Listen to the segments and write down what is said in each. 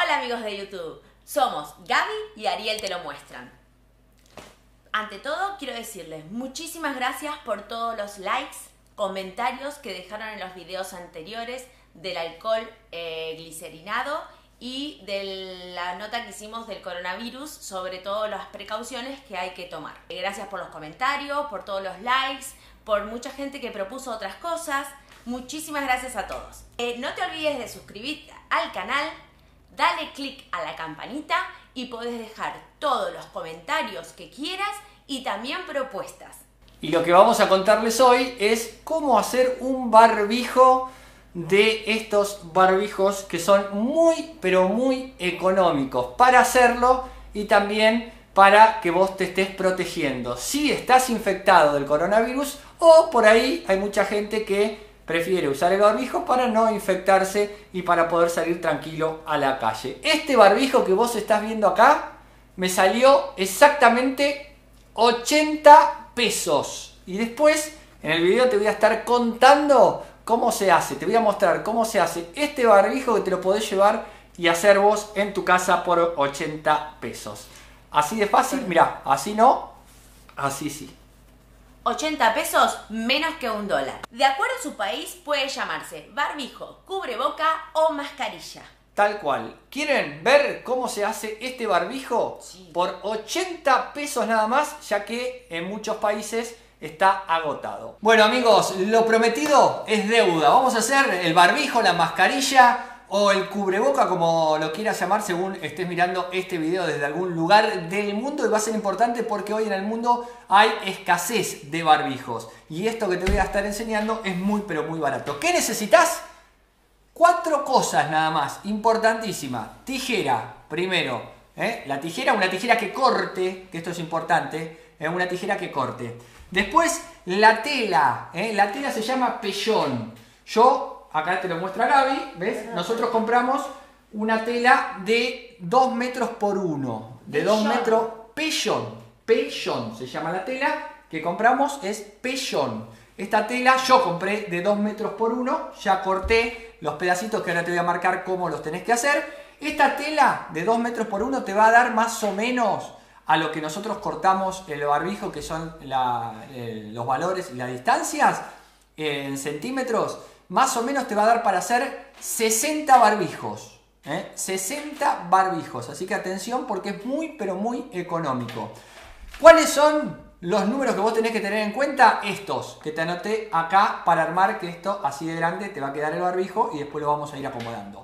Hola amigos de YouTube, somos Gaby y Ariel te lo muestran. Ante todo quiero decirles muchísimas gracias por todos los likes, comentarios que dejaron en los videos anteriores del alcohol glicerinado y de la nota que hicimos del coronavirus, sobre todo las precauciones que hay que tomar. Gracias por los comentarios, por todos los likes, por mucha gente que propuso otras cosas. Muchísimas gracias a todos. No te olvides de suscribirte al canal, dale click a la campanita y podés dejar todos los comentarios que quieras y también propuestas. Y lo que vamos a contarles hoy es cómo hacer un barbijo de estos barbijos que son muy, pero muy económicos para hacerlo y también para que vos te estés protegiendo si estás infectado del coronavirus, o por ahí hay mucha gente que prefiere usar el barbijo para no infectarse y para poder salir tranquilo a la calle. Este barbijo que vos estás viendo acá me salió exactamente 80 pesos. Y después en el video te voy a estar contando cómo se hace. Te voy a mostrar cómo se hace este barbijo que te lo podés llevar y hacer vos en tu casa por 80 pesos. Así de fácil, mirá, así no, así sí. 80 pesos menos que $1. De acuerdo a su país puede llamarse barbijo, cubreboca o mascarilla. Tal cual. ¿Quieren ver cómo se hace este barbijo? Sí. Por 80 pesos nada más, ya que en muchos países está agotado. Bueno amigos, lo prometido es deuda. Vamos a hacer el barbijo, la mascarilla o el cubreboca, como lo quieras llamar según estés mirando este video desde algún lugar del mundo. Y va a ser importante porque hoy en el mundo hay escasez de barbijos. Y esto que te voy a estar enseñando es muy pero muy barato. ¿Qué necesitas? 4 cosas nada más, importantísima. Tijera, primero. La tijera, una tijera que corte, que esto es importante. Una tijera que corte. Después la tela. La tela se llama pellón. Acá te lo muestra Gaby, ¿ves? Nosotros compramos una tela de 2 metros por 1. De 2 metros, pellón. Pellón se llama la tela que compramos, es pellón. Esta tela yo compré de 2 metros por 1. Ya corté los pedacitos que ahora te voy a marcar cómo los tenés que hacer. Esta tela de 2 metros por 1 te va a dar más o menos a lo que nosotros cortamos el barbijo, que son los valores y las distancias en centímetros. Más o menos te va a dar para hacer 60 barbijos. 60 barbijos. Así que atención porque es muy pero muy económico. ¿Cuáles son los números que vos tenés que tener en cuenta? Estos que te anoté acá para armar, que esto así de grande te va a quedar el barbijo y después lo vamos a ir acomodando.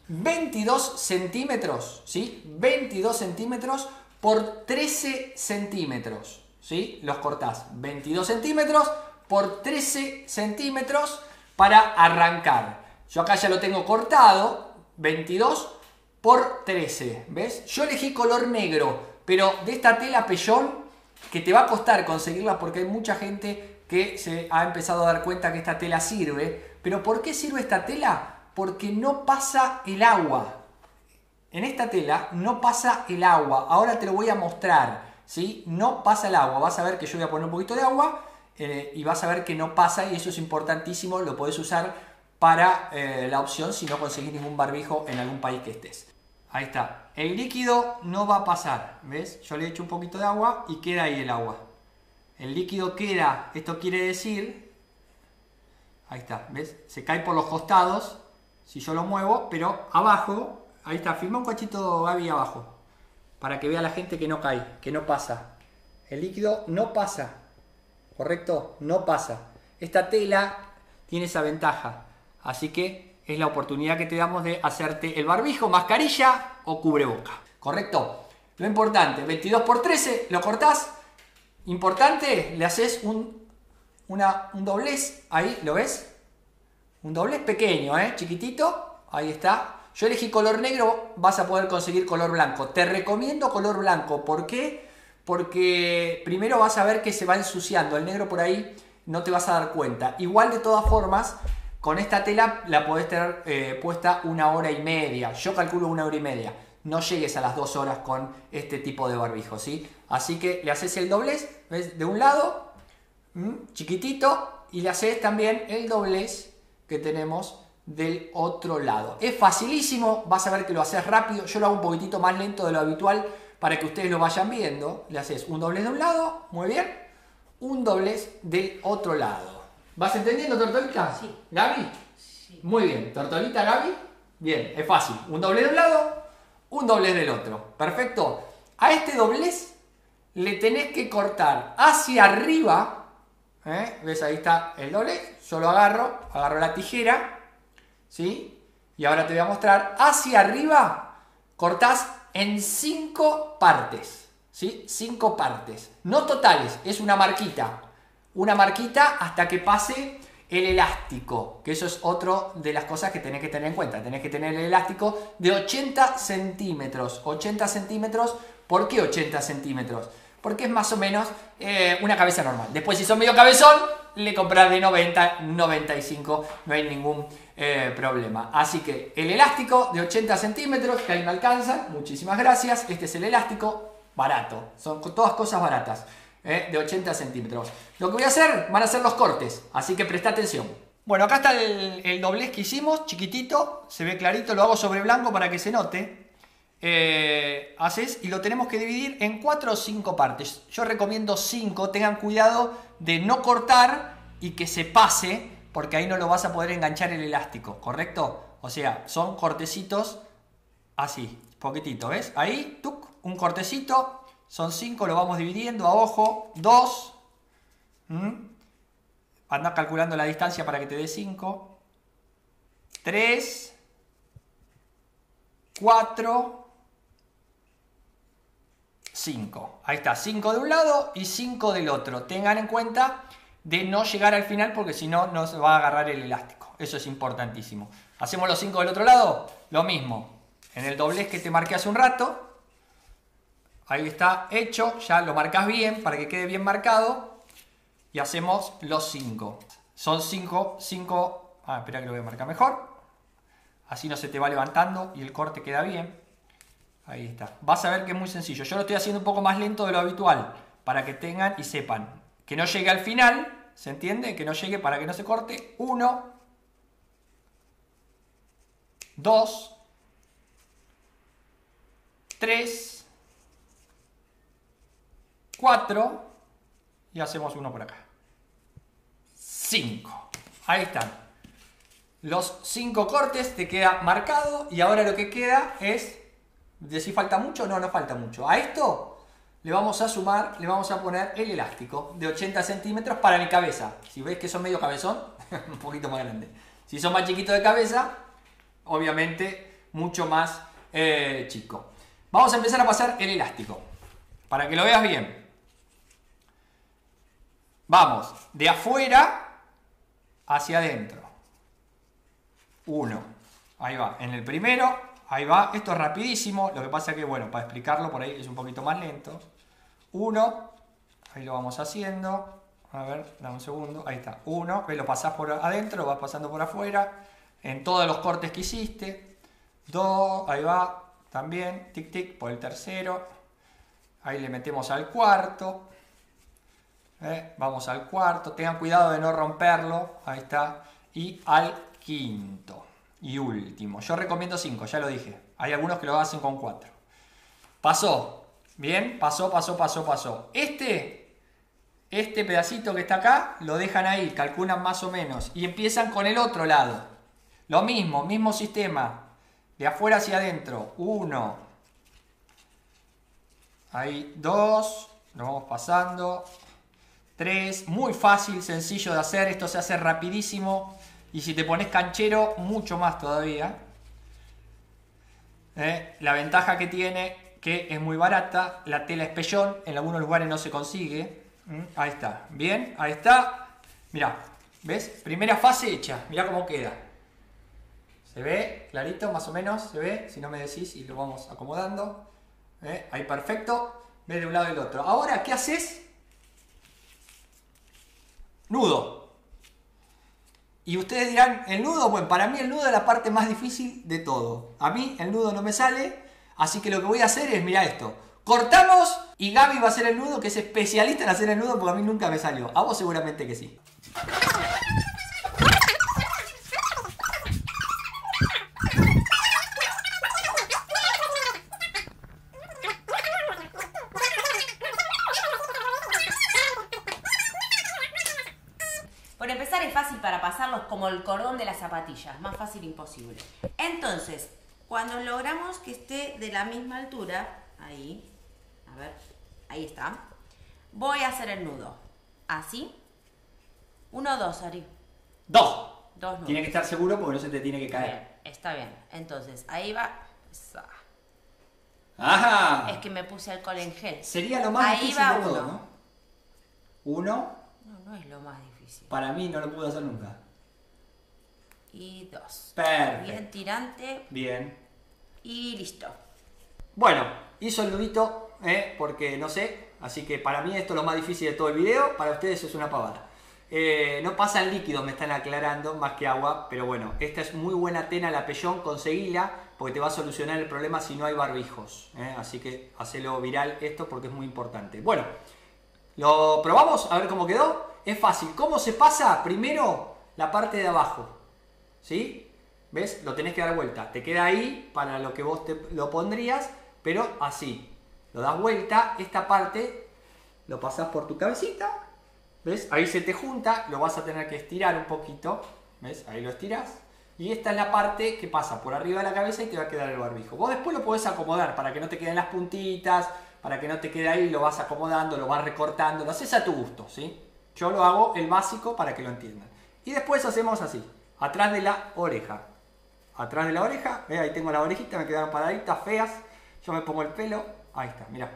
22 centímetros, ¿sí? 22 centímetros por 13 centímetros, ¿sí? Los cortás 22 centímetros por 13 centímetros para arrancar. Yo acá ya lo tengo cortado, 22 por 13, ¿ves? Yo elegí color negro, pero de esta tela pellón que te va a costar conseguirla porque hay mucha gente que se ha empezado a dar cuenta que esta tela sirve. ¿Pero por qué sirve esta tela? Porque no pasa el agua. En esta tela no pasa el agua. Ahora te lo voy a mostrar, ¿sí? No pasa el agua. Vas a ver que yo voy a poner un poquito de agua y vas a ver que no pasa, y eso es importantísimo. Lo podés usar para la opción si no conseguís ningún barbijo en algún país que estés. Ahí está. El líquido no va a pasar, ¿ves? Yo le echo un poquito de agua y queda ahí el agua. El líquido queda, esto quiere decir, ahí está, ¿ves? Se cae por los costados si yo lo muevo, pero abajo, ahí está, filma un cachito Gaby abajo, para que vea la gente que no cae, que no pasa. El líquido no pasa, ¿correcto? No pasa. Esta tela tiene esa ventaja, así que es la oportunidad que te damos de hacerte el barbijo, mascarilla o cubreboca, ¿correcto? Lo importante, 22 por 13, lo cortás. Importante, le haces un doblez, ahí, ¿lo ves? Un doblez pequeño, chiquitito, ahí está. Yo elegí color negro, vas a poder conseguir color blanco. Te recomiendo color blanco, ¿por qué? Porque primero vas a ver que se va ensuciando, el negro por ahí no te vas a dar cuenta. Igual de todas formas, con esta tela la podés tener puesta 1 hora y media. Yo calculo 1 hora y media. No llegues a las 2 horas con este tipo de barbijo, ¿sí? Así que le haces el doblez, ¿ves? De un lado, chiquitito, y le haces también el doblez que tenemos del otro lado. Es facilísimo, vas a ver que lo haces rápido. Yo lo hago un poquitito más lento de lo habitual para que ustedes lo vayan viendo. Le haces un doblez de un lado, muy bien, un doblez del otro lado. ¿Vas entendiendo, Tortolita? Sí. ¿Gaby? Sí. Muy bien. ¿Tortolita, Gaby? Bien, es fácil. Un doblez de un lado, un doblez del otro. Perfecto. A este doblez le tenés que cortar hacia arriba. ¿Ves? Ahí está el doblez. Yo lo agarro la tijera. ¿Sí? Y ahora te voy a mostrar. Hacia arriba cortás en 5 partes. ¿Sí? 5 partes. No totales, es una marquita. Una marquita hasta que pase el elástico. Que eso es otra de las cosas que tenés que tener en cuenta. Tenés que tener el elástico de 80 centímetros. 80 centímetros. ¿Por qué 80 centímetros? Porque es más o menos una cabeza normal. Después, si son medio cabezón, le compras de 90, 95, no hay ningún problema. Así que el elástico de 80 centímetros, que ahí me alcanza, muchísimas gracias. Este es el elástico barato, son todas cosas baratas, de 80 centímetros. Lo que voy a hacer, van a ser los cortes, así que presta atención. Bueno, acá está el doblez que hicimos, chiquitito, se ve clarito, lo hago sobre blanco para que se note. Haces y lo tenemos que dividir en 4 o 5 partes. Yo recomiendo 5, tengan cuidado de no cortar y que se pase, porque ahí no lo vas a poder enganchar el elástico, ¿correcto? O sea, son cortecitos así, poquitito, ¿ves? Ahí, tuc, un cortecito, son 5, lo vamos dividiendo a ojo, 2, anda calculando la distancia para que te dé 5, 3, 4, 5. Ahí está, 5 de un lado y 5 del otro. Tengan en cuenta de no llegar al final porque si no, no se va a agarrar el elástico. Eso es importantísimo. Hacemos los 5 del otro lado, lo mismo. En el doblez que te marqué hace un rato, ahí está hecho, ya lo marcas bien para que quede bien marcado. Y hacemos los 5. Son 5, espera que lo voy a marcar mejor. Así no se te va levantando y el corte queda bien. Ahí está. Vas a ver que es muy sencillo. Yo lo estoy haciendo un poco más lento de lo habitual para que tengan y sepan. Que no llegue al final, ¿se entiende? Que no llegue para que no se corte. 1, 2, 3, 4 y hacemos uno por acá. 5. Ahí están. Los 5 cortes te queda marcado y ahora lo que queda es de si falta mucho. No falta mucho. A esto le vamos a sumar, le vamos a poner el elástico de 80 centímetros para mi cabeza. Si veis que son medio cabezón, un poquito más grande. Si son más chiquitos de cabeza, obviamente mucho más chico. Vamos a empezar a pasar el elástico para que lo veas bien. Vamos de afuera hacia adentro. 1. Ahí va. En el primero, ahí va. Esto es rapidísimo. Lo que pasa que, bueno, para explicarlo por ahí es un poquito más lento. 1. Ahí lo vamos haciendo. A ver, dame un segundo. Ahí está. 1. Lo pasás por adentro, lo vas pasando por afuera. En todos los cortes que hiciste. 2. Ahí va. También. Tic, tic. Por el tercero. Ahí le metemos al cuarto. Vamos al cuarto. Tengan cuidado de no romperlo. Ahí está. Y al quinto y último. Yo recomiendo 5, ya lo dije. Hay algunos que lo hacen con 4. Pasó. Bien, pasó. Este pedacito que está acá, lo dejan ahí, calculan más o menos. Y empiezan con el otro lado. Lo mismo sistema. De afuera hacia adentro. 1. Ahí 2. Lo vamos pasando. 3. Muy fácil, sencillo de hacer. Esto se hace rapidísimo. Y si te pones canchero, mucho más todavía. La ventaja que tiene, que es muy barata. La tela es pellón, en algunos lugares no se consigue. Ahí está, bien, ahí está. Mirá, ¿ves? Primera fase hecha, mirá cómo queda. ¿Se ve? Clarito, más o menos, ¿se ve? Si no me decís y lo vamos acomodando. Ahí perfecto. Ves de un lado y del otro. Ahora, ¿qué haces? Nudo. Y ustedes dirán, ¿el nudo? Bueno, para mí el nudo es la parte más difícil de todo. A mí el nudo no me sale, así que lo que voy a hacer es, mirá esto. Cortamos y Gaby va a hacer el nudo, que es especialista en hacer el nudo porque a mí nunca me salió. A vos seguramente que sí. de fácil para pasarlos como el cordón de las zapatillas, más fácil imposible. Entonces, cuando logramos que esté de la misma altura, ahí, a ver, ahí está, voy a hacer el nudo, así, 1, 2, Ari. 2. 2 nudos. Tiene que estar seguro porque no se te tiene que caer. Bien, está bien, entonces, ahí va, ¡Ajá! es que me puse alcohol en gel. Sería lo más Ahí difícil va de todo, uno. ¿no? 1. No es lo más difícil. Para mí no lo pude hacer nunca. Y 2. Perfecto. Bien tirante. Bien. Y listo. Bueno, hizo el nudito, porque no sé, así que para mí esto es lo más difícil de todo el video, para ustedes es una pavada. No pasan líquidos, me están aclarando, más que agua, pero bueno, esta es muy buena tela la Pellón, conseguila, porque te va a solucionar el problema si no hay barbijos. Así que hacelo viral esto porque es muy importante. Bueno, lo probamos, a ver cómo quedó. Es fácil. ¿Cómo se pasa? Primero, la parte de abajo, ¿sí? ¿Ves? Lo tenés que dar vuelta. Te queda ahí para lo que vos te lo pondrías, pero así. Lo das vuelta, esta parte lo pasás por tu cabecita, ¿ves? Ahí se te junta, lo vas a tener que estirar un poquito, ¿ves? Ahí lo estiras. Y esta es la parte que pasa por arriba de la cabeza y te va a quedar el barbijo. Vos después lo podés acomodar para que no te queden las puntitas, para que no te quede ahí, lo vas acomodando, lo vas recortando, lo haces a tu gusto, ¿sí? Yo lo hago el básico para que lo entiendan. Y después hacemos así, atrás de la oreja. Atrás de la oreja, ahí tengo la orejita, me quedaron paraditas, feas. Yo me pongo el pelo, ahí está, mirá.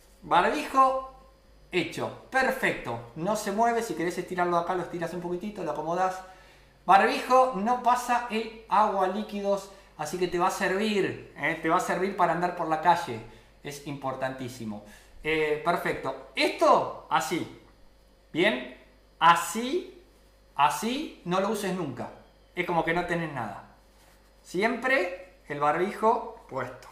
Barbijo hecho, perfecto. No se mueve, si querés estirarlo acá, lo estiras un poquitito, lo acomodás. Barbijo no pasa el agua, líquidos, así que te va a servir, te va a servir para andar por la calle. Es importantísimo. Perfecto. Esto, así. Bien, así no lo uses nunca. Es como que no tenés nada. Siempre el barbijo puesto.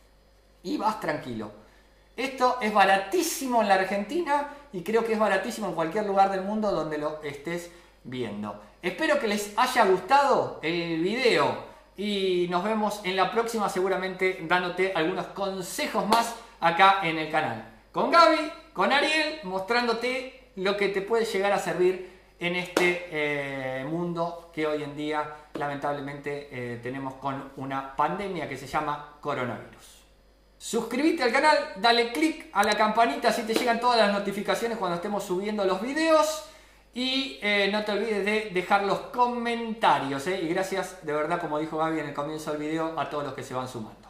Y vas tranquilo. Esto es baratísimo en la Argentina y creo que es baratísimo en cualquier lugar del mundo donde lo estés viendo. Espero que les haya gustado el video y nos vemos en la próxima, seguramente dándote algunos consejos más acá en el canal. Con Gaby, con Ariel, mostrándote lo que te puede llegar a servir en este mundo que hoy en día lamentablemente tenemos con una pandemia que se llama coronavirus. Suscríbete al canal, dale click a la campanita así te llegan todas las notificaciones cuando estemos subiendo los videos. Y no te olvides de dejar los comentarios. Y gracias de verdad, como dijo Gaby en el comienzo del video, a todos los que se van sumando.